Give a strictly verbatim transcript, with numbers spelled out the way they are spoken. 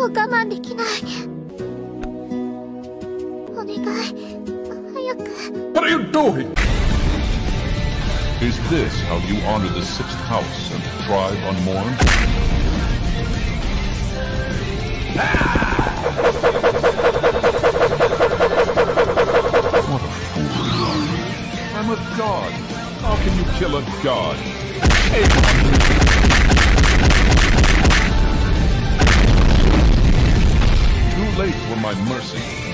もう我慢できない。お願い、早く。 What are you doing? Is this how you honor the sixth house and thrive unmourned? What a fool you are. I'm a god. How can you kill a god? Too late for my mercy.